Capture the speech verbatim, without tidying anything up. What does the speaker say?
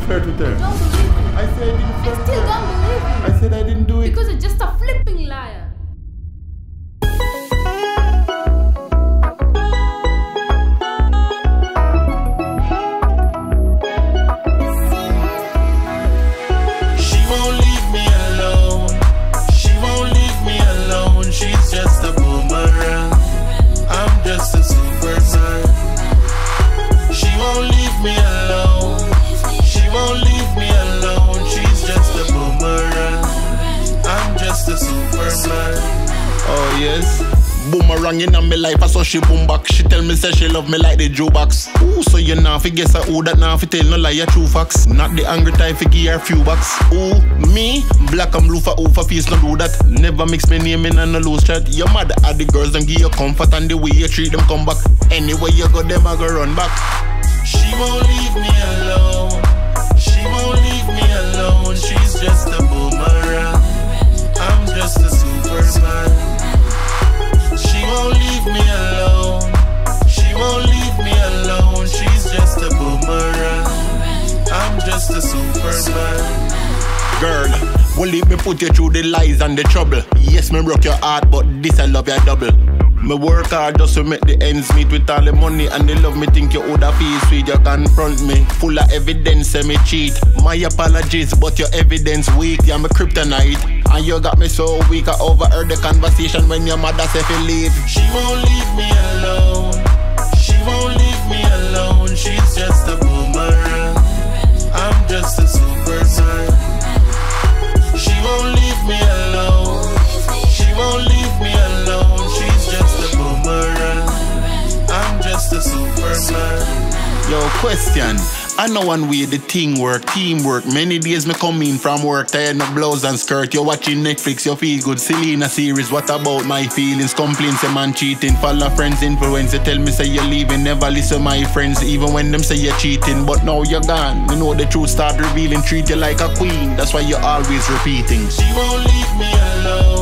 flirt with her. I don't believe you. I said I didn't flirt I with still her. don't believe you. I said I didn't do it. Because you're just a flipping liar. She's just a boomerang. I'm just a superman. She won't leave me alone. She won't leave me alone. She's just a boomerang. I'm just a superman. Oh yes. Boomerang in my life, I saw she boom back. She tell me say she love me like the jukebox. Ooh, so you nah fi guess a who that nah fi tell no lie a true facts. Not the angry type fi give her few bucks. Ooh, me black and blue for who for face no do that. Never mix me name in and no loose chat. Your mother at the girls and give you comfort and the way you treat them come back. Anyway you go them I go run back. She won't leave me alone. She won't leave me alone. She's just a boomerang. I'm just a superman. She won't leave me alone. She won't leave me alone. She's just a boomerang. I'm just a superman. Girl, will leave me put you through the lies and the trouble. Yes, me broke your heart, but this I love you double. Me work hard just to make the ends meet with all the money and the love. Me think you woulda feel sweet, you confront me. Full of evidence, say me cheat. My apologies, but your evidence weak. You're my kryptonite, and you got me so weak. I overheard the conversation when your mother said to leave. She won't leave me alone. She won't leave me alone. She's just a boomerang. I'm just a superman. She won't leave me alone. She won't leave me alone. She's just a boomerang. I'm just a superman. Yo, question. I know one way the thing work, teamwork. Many days me come in from work, tired of blouse and skirt. You're watching Netflix, you feel good. Selena series, what about my feelings? Complaints, a man cheating. Follow friends, influence. You tell me say you're leaving, never listen my friends. Even when them say you're cheating, but now you're gone. You know the truth start revealing, treat you like a queen. That's why you're always repeating. She won't leave me alone.